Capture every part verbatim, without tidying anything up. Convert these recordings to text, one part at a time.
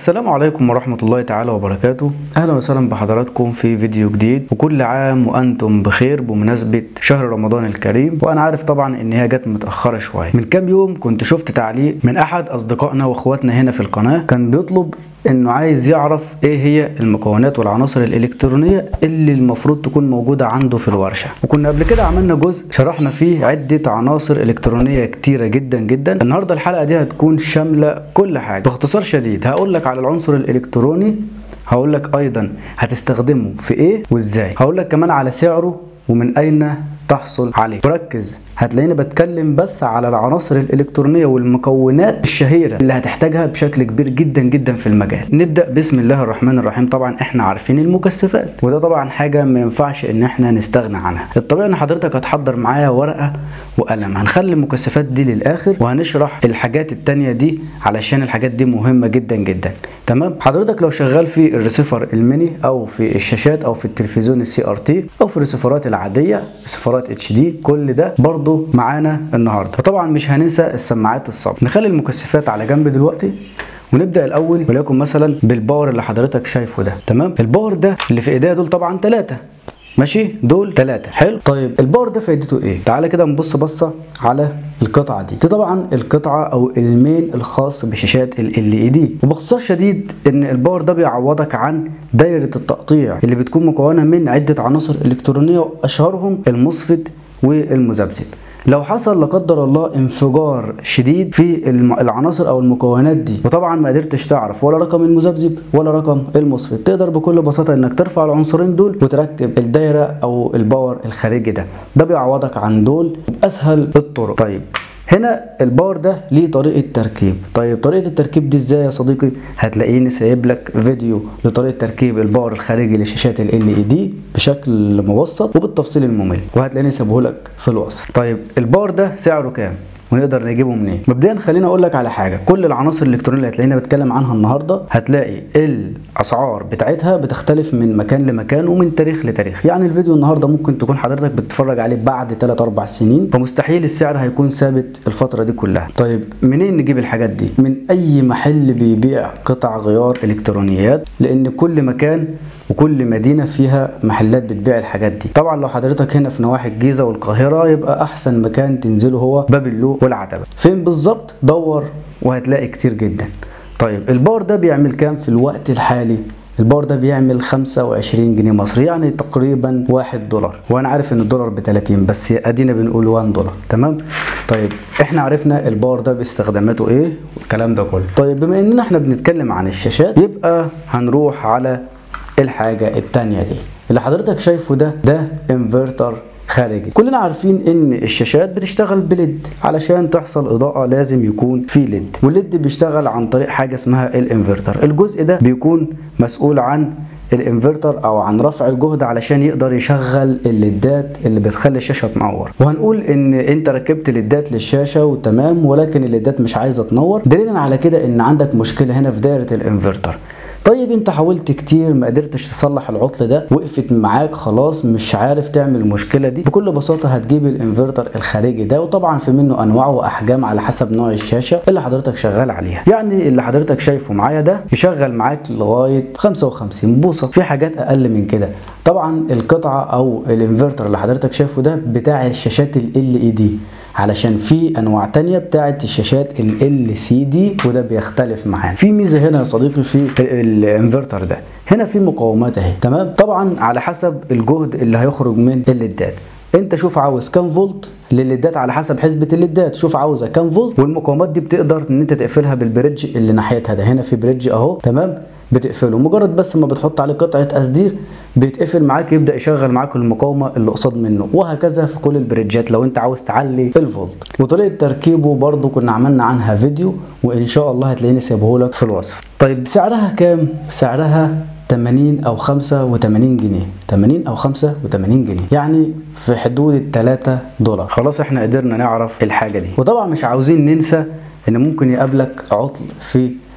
السلام عليكم ورحمة الله تعالى وبركاته. أهلا وسهلا بحضراتكم في فيديو جديد، وكل عام وأنتم بخير بمناسبة شهر رمضان الكريم. وأنا عارف طبعا إن هي جت متأخرة شوية. من كام يوم كنت شفت تعليق من أحد أصدقائنا وأخواتنا هنا في القناة، كان بيطلب إنه عايز يعرف إيه هي المكونات والعناصر الإلكترونية اللي المفروض تكون موجودة عنده في الورشة. وكنا قبل كده عملنا جزء شرحنا فيه عدة عناصر إلكترونية كتيرة جدا جدا. النهاردة الحلقة دي هتكون شاملة كل حاجة. باختصار شديد هقول لك على العنصر الإلكتروني، هقول لك أيضا هتستخدمه في إيه وإزاي، هقول لك كمان على سعره ومن أين تحصل عليه. وركز، هتلاقيني بتكلم بس على العناصر الإلكترونية والمكونات الشهيرة اللي هتحتاجها بشكل كبير جدا جدا في المجال. نبدأ بسم الله الرحمن الرحيم. طبعا احنا عارفين المكثفات، وده طبعا حاجة ما ينفعش ان احنا نستغنى عنها. الطبيعي ان حضرتك هتحضر معايا ورقة وقلم، هنخلي المكثفات دي للآخر وهنشرح الحاجات التانية دي علشان الحاجات دي مهمة جدا جدا. تمام. حضرتك لو شغال في الريسيفر الميني او في الشاشات او في التلفزيون السي ار تي او في الريسيفرات العادية ريسيفرات اتش دي، كل ده برضو معانا النهارده. وطبعا مش هننسى السماعات الصب. نخلي المكثفات على جنب دلوقتي ونبدا الاول وليكن مثلا بالباور اللي حضرتك شايفه ده. تمام. الباور ده اللي في ايديا دول طبعا ثلاثة، ماشي، دول ثلاثة. حلو. طيب الباور ده فايدته ايه؟ تعالى كده نبص بصه على القطعه دي. دي طبعا القطعه او المين الخاص بشاشات ال ال اي دي. وباختصار شديد ان الباور ده بيعوضك عن دايره التقطيع اللي بتكون مكونه من عده عناصر الكترونيه، واشهرهم الموسفيت والمذبذب. لو حصل لا قدر الله انفجار شديد في العناصر او المكونات دي، وطبعا ما قدرتش تعرف ولا رقم المذبذب ولا رقم الموسفيت، تقدر بكل بساطه انك ترفع العنصرين دول وتركب الدايره او الباور الخارجي ده. ده بيعوضك عن دول باسهل الطرق. طيب هنا الباور ده ليه طريقه تركيب. طيب طريقه التركيب دي ازاي يا صديقي؟ هتلاقيني سايب لك فيديو لطريقه تركيب الباور الخارجي لشاشات ال ال اي دي بشكل مبسط وبالتفصيل الممل، وهتلاقيني سايبه لك في الوصف. طيب الباور ده سعره كام ونقدر نجيبه منين؟ مبدئيا خليني اقول لك على حاجه، كل العناصر الالكترونيه اللي هتلاقينا بتكلم عنها النهارده هتلاقي الاسعار بتاعتها بتختلف من مكان لمكان ومن تاريخ لتاريخ. يعني الفيديو النهارده ممكن تكون حضرتك بتتفرج عليه بعد ثلاثة أربعة سنين، فمستحيل السعر هيكون ثابت الفتره دي كلها. طيب منين نجيب الحاجات دي؟ من اي محل بيبيع قطع غيار الكترونيات، لان كل مكان وكل مدينه فيها محلات بتبيع الحاجات دي. طبعا لو حضرتك هنا في نواحي الجيزه والقاهره يبقى احسن مكان تنزله هو باب اللوق والعتبه. فين بالظبط؟ دور وهتلاقي كتير جدا. طيب الباور ده بيعمل كام في الوقت الحالي؟ الباور ده بيعمل خمسة وعشرين جنيه مصري، يعني تقريبا واحد دولار. وانا عارف ان الدولار ب ثلاثين بس ادينا بنقول واحد دولار. تمام. طيب احنا عرفنا الباور ده باستخداماته ايه والكلام ده كله. طيب بما اننا احنا بنتكلم عن الشاشات يبقى هنروح على الحاجه الثانيه دي اللي حضرتك شايفه ده. ده انفرتر خارجي. كلنا عارفين ان الشاشات بتشتغل بليد، علشان تحصل اضاءه لازم يكون في ليد، والليد بيشتغل عن طريق حاجه اسمها الانفرتر. الجزء ده بيكون مسؤول عن الانفرتر او عن رفع الجهد علشان يقدر يشغل الليدات اللي بتخلي الشاشه تنور. وهنقول ان انت ركبت ليدات للشاشه وتمام، ولكن الليدات مش عايزه تنور. دليلا على كده ان عندك مشكله هنا في دايره الانفرتر. طيب انت حاولت كتير ما قدرتش تصلح العطل ده، وقفت معاك خلاص مش عارف تعمل المشكله دي، بكل بساطه هتجيب الانفرتر الخارجي ده. وطبعا في منه انواع واحجام على حسب نوع الشاشه اللي حضرتك شغال عليها. يعني اللي حضرتك شايفه معايا ده يشغل معاك لغايه خمسة وخمسين بوصه، في حاجات اقل من كده. طبعا القطعه او الانفرتر اللي حضرتك شايفه ده بتاع الشاشات ال ال اي دي، علشان في انواع تانية بتاعت الشاشات ال ال سي دي وده بيختلف معانا. في ميزه هنا يا صديقي في الانفرتر ده، هنا في مقاومات اهي. تمام. طبعا على حسب الجهد اللي هيخرج من الليدات. انت شوف عاوز كام فولت للليدات على حسب حسبه الليدات، شوف عاوزه كام فولت، والمقاومات دي بتقدر ان انت تقفلها بالبريدج اللي ناحيتها ده. هنا في بريدج اهو. تمام. بتقفله مجرد بس ما بتحط عليه قطعه تسدير بيتقفل معاك، يبدا يشغل معاك المقاومه اللي قصاد منه، وهكذا في كل البريدجات لو انت عاوز تعلي الفولت. وطريقه تركيبه برضو كنا عملنا عنها فيديو، وان شاء الله هتلاقيني سايبه لك في الوصف. طيب سعرها كام؟ سعرها ثمانين او خمسة وثمانين جنيه، ثمانين او خمسة وثمانين جنيه، يعني في حدود ال ثلاثة دولار. خلاص احنا قدرنا نعرف الحاجه دي. وطبعا مش عاوزين ننسى ان ممكن يقابلك عطل في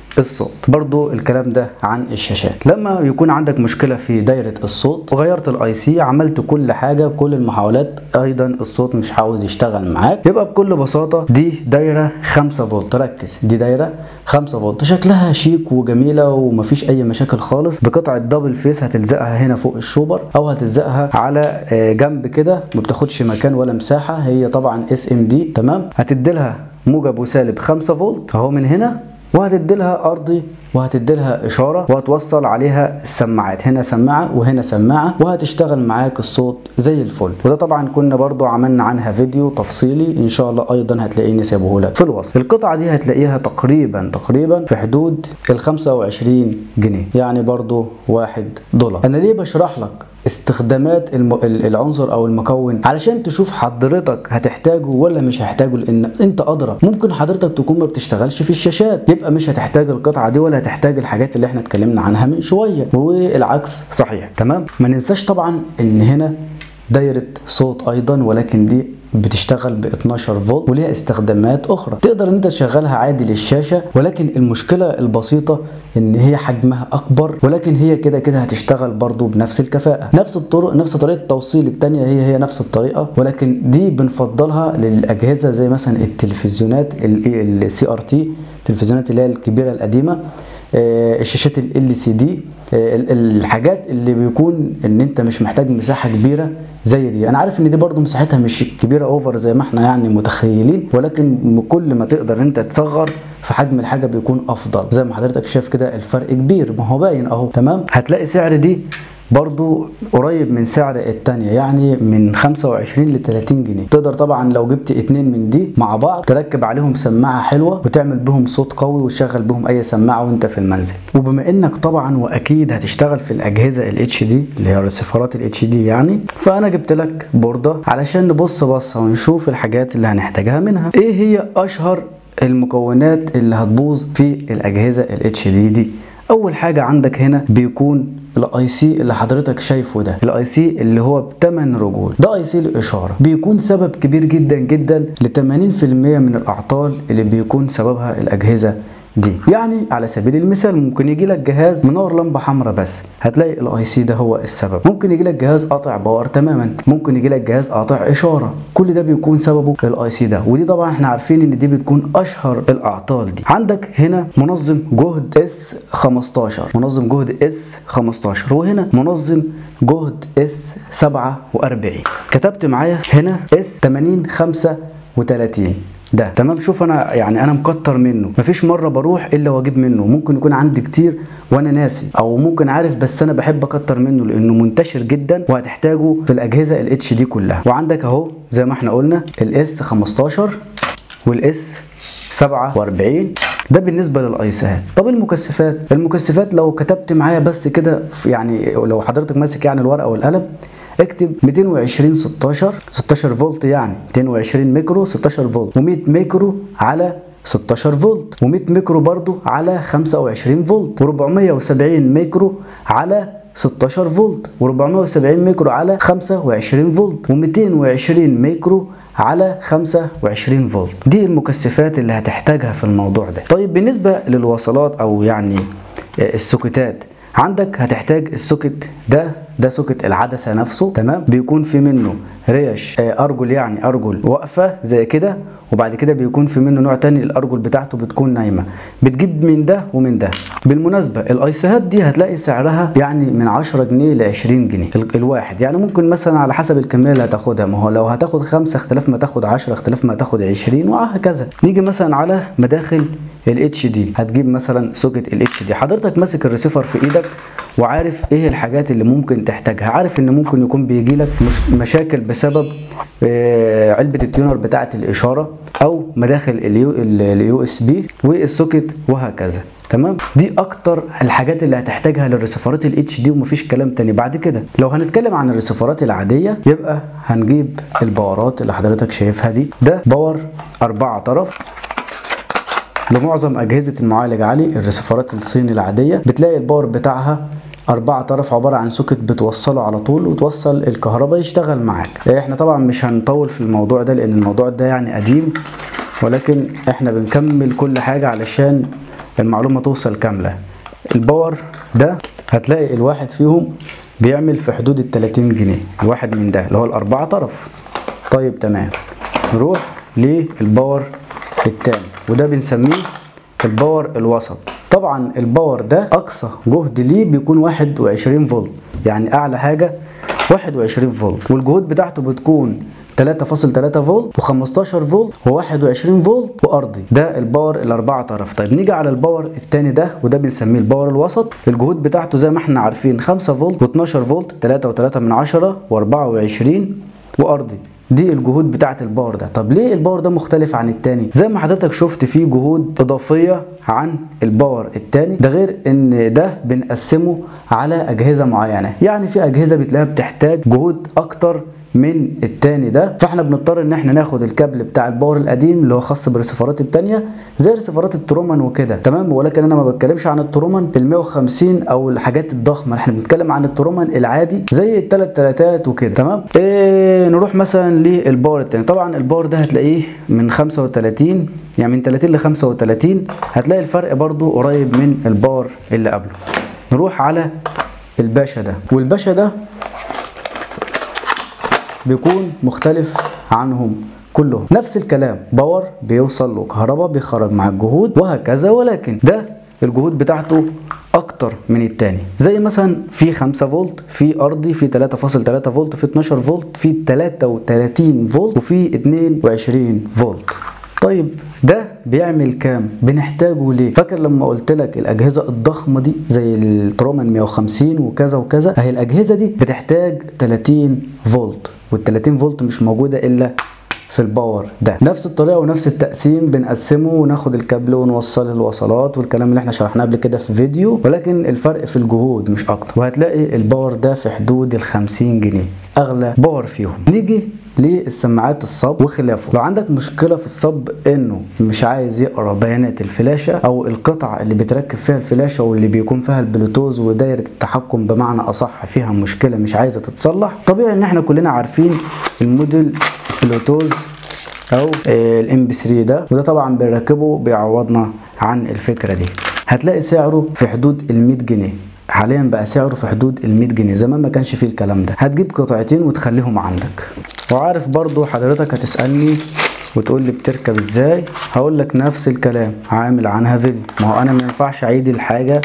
الصوت. برضو الكلام ده عن الشاشات. لما يكون عندك مشكلة في دايرة الصوت وغيرت الاي سي، عملت كل حاجة بكل المحاولات، ايضا الصوت مش عاوز يشتغل معاك، يبقى بكل بساطة دي دايرة خمسة فولت. ركز، دي دايرة خمسة فولت، شكلها شيك وجميلة ومفيش اي مشاكل خالص. بقطعة دبل فيس هتلزقها هنا فوق الشوبر او هتلزقها على جنب كده، ما بتاخدش مكان ولا مساحة. هي طبعا اس ام دي تمام. هتديلها موجب وسالب خمسة فولت اهو من هنا، وهتديلها ارضي وهتديلها اشاره، وهتوصل عليها السماعات، هنا سماعه وهنا سماعه، وهتشتغل معاك الصوت زي الفل. وده طبعا كنا برضو عملنا عنها فيديو تفصيلي، ان شاء الله ايضا هتلاقيني سايبه لك في الوصف. القطعه دي هتلاقيها تقريبا تقريبا في حدود ال خمسة وعشرين جنيه، يعني برضو واحد دولار. انا ليه بشرح لك استخدامات العنصر او المكون؟ علشان تشوف حضرتك هتحتاجه ولا مش هتحتاجه، لان انت ادرى. ممكن حضرتك تكون ما بتشتغلش في الشاشات، يبقى مش هتحتاج القطعه دي ولا هتحتاج الحاجات اللي احنا اتكلمنا عنها من شويه، والعكس صحيح تمام. ما ننساش طبعا ان هنا دايره صوت ايضا، ولكن دي بتشتغل ب اتناشر فولت وليها استخدامات اخرى. تقدر ان انت تشغلها عادي للشاشه، ولكن المشكله البسيطه ان هي حجمها اكبر، ولكن هي كده كده هتشتغل برضو بنفس الكفاءه، نفس الطرق، نفس طريقه التوصيل الثانيه هي هي نفس الطريقه، ولكن دي بنفضلها للاجهزه زي مثلا التلفزيونات السي ار تي، التلفزيونات اللي هي الكبيره القديمه، الشاشات ال سي دي، الحاجات اللي بيكون ان انت مش محتاج مساحه كبيره زي دي. انا عارف ان دي برضو مساحتها مش كبيره اوفر زي ما احنا يعني متخيلين، ولكن كل ما تقدر انت تصغر في حجم الحاجه بيكون افضل. زي ما حضرتك شايف كده الفرق كبير، ما هو باين اهو تمام. هتلاقي سعر دي برضو قريب من سعر التانية، يعني من خمسة وعشرين ل تلاتين جنيه. تقدر طبعا لو جبت اتنين من دي مع بعض تركب عليهم سماعة حلوة وتعمل بهم صوت قوي وتشغل بهم اي سماعة وانت في المنزل. وبما انك طبعا واكيد هتشتغل في الاجهزة الاتش دي اللي هي الرسيفرات الاتش دي يعني، فانا جبت لك بوردة علشان نبص بصة ونشوف الحاجات اللي هنحتاجها منها. ايه هي اشهر المكونات اللي هتبوظ في الاجهزة الاتش دي دي؟ اول حاجة عندك هنا بيكون الاي سي اللي حضرتك شايفه ده، الاي سي اللي هو بتمن رجول، ده اي سي الاشاره، بيكون سبب كبير جدا جدا ل تمانين في المية من الاعطال اللي بيكون سببها الاجهزه دي. يعني على سبيل المثال ممكن يجي لك جهاز منور لمبه حمراء بس، هتلاقي الاي سي ده هو السبب. ممكن يجي لك جهاز قاطع باور تماما، ممكن يجي لك جهاز قاطع اشاره، كل ده بيكون سببه الاي سي ده. ودي طبعا احنا عارفين ان دي بتكون اشهر الاعطال دي. عندك هنا منظم جهد اس خمستاشر، منظم جهد اس خمستاشر، وهنا منظم جهد اس سبعة واربعين. كتبت معايا هنا اس تمانين خمسة وتلاتين ده تمام. شوف انا يعني انا مكتر منه، مفيش مره بروح الا واجيب منه. ممكن يكون عندي كتير وانا ناسي، او ممكن عارف بس انا بحب اكتر منه لانه منتشر جدا وهتحتاجه في الاجهزه الاتش دي كلها. وعندك اهو زي ما احنا قلنا الاس خمستاشر والاس سبعة واربعين، ده بالنسبه للايسات. طب المكثفات، المكثفات لو كتبت معايا بس كده يعني، لو حضرتك ماسك يعني الورقه والقلم اكتب ميتين وعشرين ستاشر، ستاشر فولت، يعني ميتين وعشرين ميكرو ستاشر فولت، و100 ميكرو على ستاشر فولت، و100 ميكرو برضو على خمسة وعشرين فولت، و470 ميكرو على ستاشر فولت، و470 ميكرو على خمسة وعشرين فولت، و220 ميكرو على خمسة وعشرين فولت. دي المكثفات اللي هتحتاجها في الموضوع ده. طيب بالنسبة للوصلات او يعني السوكتات، عندك هتحتاج السوكت ده، ده سوكت العدسه نفسه تمام. بيكون في منه ريش ارجل، يعني ارجل واقفه زي كده، وبعد كده بيكون في منه نوع تاني الارجل بتاعته بتكون نايمه. بتجيب من ده ومن ده. بالمناسبه الايسيهات دي هتلاقي سعرها يعني من عشرة جنيه ل عشرين جنيه الواحد، يعني ممكن مثلا على حسب الكميه اللي هتاخدها. ما هو لو هتاخد خمسة اختلاف ما تاخد عشرة، اختلاف ما تاخد عشرين، وهكذا. نيجي مثلا على مداخل الاتش دي، هتجيب مثلا سوكت الاتش دي. حضرتك ماسك الريسيفر في ايدك وعارف ايه الحاجات اللي ممكن تحتاجها، عارف ان ممكن يكون بيجي لك مش مشاكل بسبب علبه التيونر بتاعه الاشاره او مداخل اليو اس بي والسوكت وهكذا تمام. دي اكتر الحاجات اللي هتحتاجها للريسيفرات الاتش دي ومفيش كلام تاني. بعد كده لو هنتكلم عن الريسيفرات العاديه، يبقى هنجيب الباورات اللي حضرتك شايفها دي. ده باور اربعة طرف لمعظم اجهزه المعالج عالي. الريسيفرات الصيني العاديه بتلاقي الباور بتاعها أربعة طرف، عبارة عن سوكت بتوصله على طول وتوصل الكهرباء يشتغل معاك. احنا طبعا مش هنطول في الموضوع ده لأن الموضوع ده يعني قديم، ولكن احنا بنكمل كل حاجة علشان المعلومة توصل كاملة. الباور ده هتلاقي الواحد فيهم بيعمل في حدود ال تلاتين جنيه، الواحد من ده اللي هو الأربعة طرف. طيب تمام، نروح للباور التاني وده بنسميه الباور الوسط. طبعا الباور ده أقصى جهد ليه بيكون واحد وعشرين فولت، يعني أعلى حاجة واحد وعشرين فولت، والجهود بتاعته بتكون تلاتة فاصلة تلاتة فولت وخمستاشر فولت وواحد وعشرين فولت وارضي. ده الباور الاربعه طرف. طيب نيجي على الباور التاني ده وده بنسميه الباور الوسط. الجهود بتاعته زي ما احنا عارفين خمسة فولت واتناشر فولت، تلاتة وتلاتة من عشرة واربعة وعشرين وارضي. دي الجهود بتاعه الباور ده. طب ليه الباور ده مختلف عن التاني؟ زي ما حضرتك شفت فيه جهود اضافيه عن الباور التاني، ده غير ان ده بنقسمه على اجهزه معينه، يعني في اجهزه بتلاقيها بتحتاج جهود اكتر من التاني ده، فاحنا بنضطر ان احنا ناخد الكابل بتاع الباور القديم اللي هو خاص بالريسيفرات التانيه زي ريسيفرات الترومان وكده، تمام. ولكن انا ما بتكلمش عن الترومان ال مية وخمسين او الحاجات الضخمه، احنا بنتكلم عن الترومان العادي زي التلات تلاتات وكده، تمام. إيه نروح مثلا للباور التاني. طبعا الباور ده هتلاقيه من خمسة وتلاتين، يعني من تلاتين ل خمسة وتلاتين، هتلاقي الفرق برضو قريب من الباور اللي قبله. نروح على الباشا ده، والباشا ده بيكون مختلف عنهم كلهم، نفس الكلام، باور بيوصل له كهرباء بيخرج مع الجهود وهكذا، ولكن ده الجهود بتاعته اكتر من التاني. زي مثلا في خمسة فولت، في ارضي، في تلاتة فاصلة تلاتة فولت، في اتناشر فولت، في تلاتة وتلاتين فولت، وفي اتنين وعشرين فولت. طيب ده بيعمل كام؟ بنحتاجه ليه؟ فاكر لما قلت لك الاجهزه الضخمه دي زي الترومان مية وخمسين وكذا وكذا، اهي الاجهزه دي بتحتاج تلاتين فولت، وال تلاتين فولت مش موجوده الا في الباور ده. نفس الطريقه ونفس التقسيم بنقسمه وناخد الكابل ونوصله الوصلات والكلام اللي احنا شرحناه قبل كده في فيديو، ولكن الفرق في الجهود مش اكتر. وهتلاقي الباور ده في حدود ال خمسين جنيه، اغلى باور فيهم. نيجي للسماعات الصب وخلافه. لو عندك مشكله في الصب انه مش عايز يقرا بيانات الفلاشه او القطع اللي بتركب فيها الفلاشه واللي بيكون فيها البلوتوز ودايره التحكم بمعنى اصح فيها مشكله مش عايزه تتصلح، طبيعي ان احنا كلنا عارفين الموديل بلوتوز او الام بي تلاتة ده، وده طبعا بنركبه بيعوضنا عن الفكره دي. هتلاقي سعره في حدود ال مية جنيه، حاليا بقى سعره في حدود ال مية جنيه، زمان ما كانش فيه الكلام ده. هتجيب قطعتين وتخليهم عندك. وعارف برضو حضرتك هتسالني وتقول لي بتركب ازاي، هقول لك نفس الكلام، عامل عنها فيديو. ما هو انا ما ينفعش اعيد الحاجه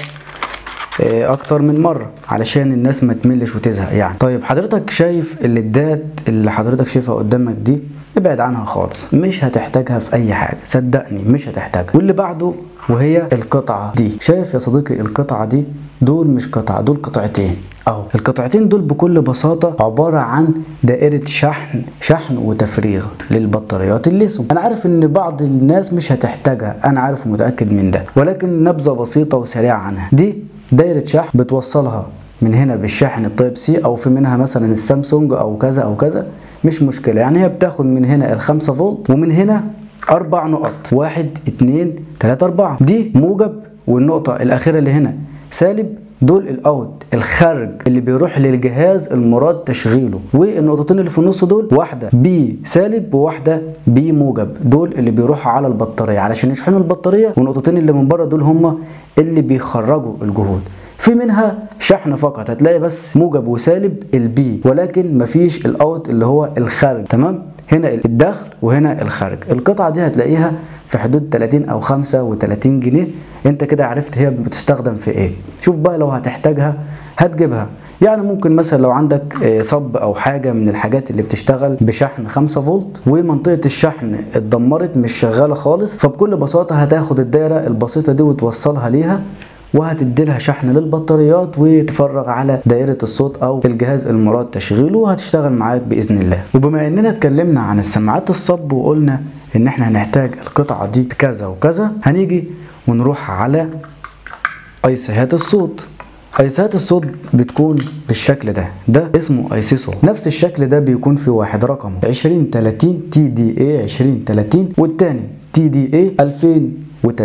اكتر من مره علشان الناس ما تملش وتزهق يعني. طيب حضرتك شايف الليدات اللي حضرتك شايفها قدامك دي، ابعد عنها خالص، مش هتحتاجها في اي حاجه، صدقني مش هتحتاجها. واللي بعده وهي القطعه دي، شايف يا صديقي القطعه دي؟ دول مش قطعه، دول قطعتين اهو. القطعتين دول بكل بساطه عباره عن دائره شحن شحن وتفريغ للبطاريات الليثيوم. انا عارف ان بعض الناس مش هتحتاجها، انا عارف ومتاكد من ده، ولكن نبذه بسيطه وسريعه عنها. دي دايره شحن بتوصلها من هنا بالشاحن التايب سي، او في منها مثلا السامسونج او كذا او كذا، مش مشكله يعني. هي بتاخد من هنا الخمسة فولت ومن هنا اربع نقط، واحد اتنين تلاتة اربعة، دي موجب، والنقطه الاخيره اللي هنا سالب، دول الاوت الخارج اللي بيروح للجهاز المراد تشغيله. والنقطتين اللي في النص دول واحده بي سالب وواحده بي موجب، دول اللي بيروحوا على البطاريه علشان يشحنوا البطاريه، والنقطتين اللي من بره دول هم اللي بيخرجوا الجهود. في منها شحن فقط، هتلاقي بس موجب وسالب البي، ولكن مفيش الاوت اللي هو الخارج، تمام. هنا الداخل وهنا الخارج. القطعه دي هتلاقيها في حدود تلاتين او خمسة وتلاتين جنيه. انت كده عرفت هي بتستخدم في ايه. شوف بقى لو هتحتاجها هتجيبها، يعني ممكن مثلا لو عندك صب او حاجه من الحاجات اللي بتشتغل بشحن خمسة فولت ومنطقه الشحن اتدمرت مش شغاله خالص، فبكل بساطه هتاخد الدايره البسيطه دي وتوصلها ليها وهتدي لها شحن للبطاريات وتفرغ على دائره الصوت او الجهاز المراد تشغيله، وهتشتغل معاك باذن الله. وبما اننا اتكلمنا عن السماعات الصب وقلنا ان احنا هنحتاج القطعه دي كذا وكذا، هنيجي ونروح على ايسيهات الصوت. ايسيهات الصوت بتكون بالشكل ده، ده اسمه ايسيسو. نفس الشكل ده بيكون في واحد رقمه عشرين تلاتين تي دي اي عشرين تلاتين، والتاني تي دي اي الفين وتلاتة.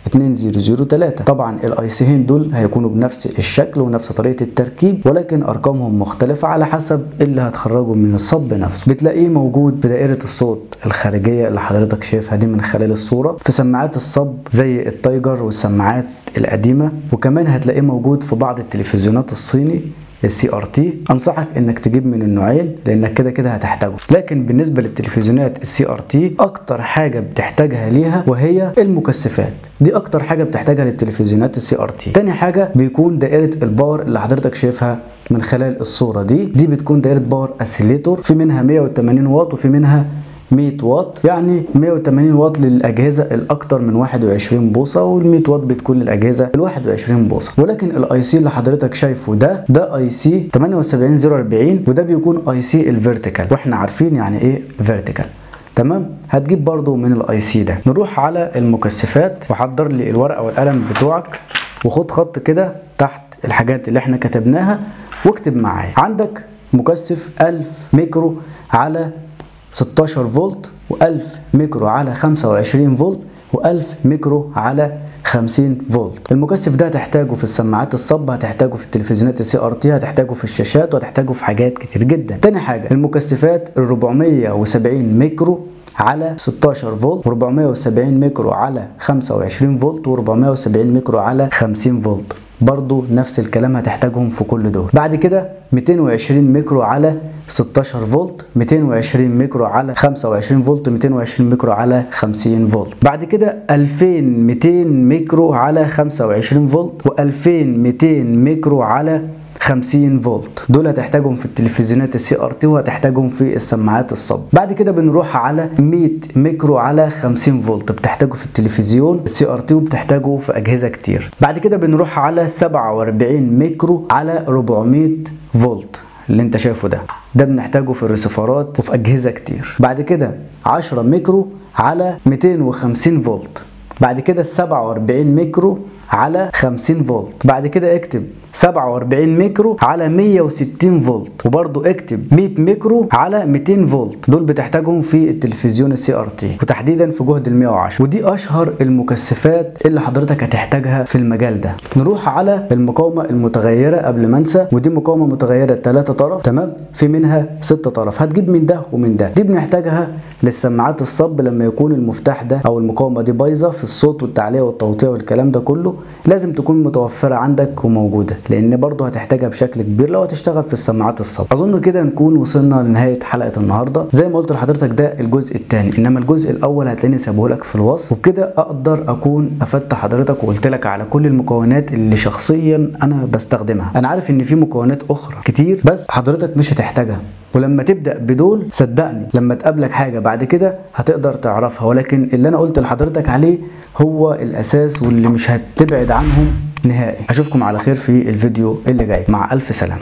اتنين صفر صفر تلاتة. طبعا الاي سيين دول هيكونوا بنفس الشكل ونفس طريقه التركيب، ولكن ارقامهم مختلفه على حسب اللي هتخرجه من الصب نفسه. بتلاقيه موجود في دائره الصوت الخارجيه اللي حضرتك شايفها دي من خلال الصوره في سماعات الصب زي التايجر والسماعات القديمه، وكمان هتلاقيه موجود في بعض التلفزيونات الصيني السي ار تي. انصحك انك تجيب من النوعين لانك كده كده هتحتاجه. لكن بالنسبه للتلفزيونات السي ار تي اكتر حاجه بتحتاجها ليها وهي المكثفات، دي اكتر حاجه بتحتاجها للتلفزيونات السي ار تي. تاني حاجه بيكون دائره الباور اللي حضرتك شايفها من خلال الصوره دي، دي بتكون دائره باور اسيليتور، في منها مية وتمانين واط وفي منها مية واط. يعني مية وتمانين واط للاجهزه الاكتر من واحد وعشرين بوصه، وال مية واط بتكون للاجهزه ال واحد وعشرين بوصه. ولكن الاي سي اللي حضرتك شايفه ده ده اي سي تمانية وسبعين صفر أربعين، وده بيكون اي سي الفيرتيكال، واحنا عارفين يعني ايه فيرتيكال. تمام، هتجيب برضو من الاي سي ده. نروح على المكثفات، وحضر لي الورقه والقلم بتوعك وخد خط كده تحت الحاجات اللي احنا كتبناها واكتب معايا. عندك مكثف ألف ميكرو على ستاشر فولت، و1000 ميكرو على خمسة وعشرين فولت، و1000 ميكرو على خمسين فولت. المكثف ده هتحتاجه في السماعات الصب، هتحتاجه في التلفزيونات السي ار تي، هتحتاجه في الشاشات، وهتحتاجه في حاجات كتير جدا. تاني حاجه المكثفات ال أربعمية وسبعين ميكرو على ستاشر فولت، و470 ميكرو على خمسة وعشرين فولت، و470 ميكرو على خمسين فولت، برضو نفس الكلام هتحتاجهم في كل دول. بعد كده ميتين وعشرين ميكرو على ستاشر فولت، ميتين وعشرين ميكرو على خمسة وعشرين فولت، ميتين وعشرين ميكرو على خمسين فولت. بعد كده ألفين وميتين ميكرو على خمسة وعشرين فولت، وألفين وميتين ميكرو على خمسين فولت. دول هتحتاجهم في التلفزيونات السي ار تي، وهتحتاجهم في السماعات الصب. بعد كده بنروح على مية ميكرو على خمسين فولت، بتحتاجه في التلفزيون السي ار تي وبتحتاجه في اجهزه كتير. بعد كده بنروح على سبعة وأربعين ميكرو على أربعمية فولت اللي انت شايفه ده، ده بنحتاجه في الريسيفرات وفي اجهزه كتير. بعد كده عشرة ميكرو على ميتين وخمسين فولت. بعد كده سبعة وأربعين ميكرو على خمسين فولت. بعد كده اكتب سبعة وأربعين ميكرو على مية وستين فولت، وبرضو اكتب مية ميكرو على ميتين فولت. دول بتحتاجهم في التلفزيون السي ار تي، وتحديدا في جهد ال مية وعشرة، ودي اشهر المكثفات اللي حضرتك هتحتاجها في المجال ده. نروح على المقاومه المتغيره قبل ما انسى، ودي مقاومه متغيره تلاتة طرف. تمام، في منها ستة طرف، هتجيب من ده ومن ده. دي بنحتاجها للسماعات الصب لما يكون المفتاح ده او المقاومه دي بايظه في الصوت والتعليق والتوطية والكلام ده كله، لازم تكون متوفره عندك وموجوده، لان برضه هتحتاجها بشكل كبير لو هتشتغل في السماعات الصب. اظن كده نكون وصلنا لنهايه حلقه النهارده. زي ما قلت لحضرتك ده الجزء الثاني، انما الجزء الاول هتلاقيني سابه لك في الوصف، وبكده اقدر اكون افدت حضرتك وقلت لك على كل المكونات اللي شخصيا انا بستخدمها. انا عارف ان في مكونات اخرى كتير بس حضرتك مش هتحتاجها، ولما تبدا بدول صدقني لما تقابلك حاجه بعد كده هتقدر تعرفها، ولكن اللي انا قلت لحضرتك عليه هو الاساس واللي مش هتبعد عنهم نهائي. اشوفكم على خير في الفيديو اللي جاي، مع الف سلامه.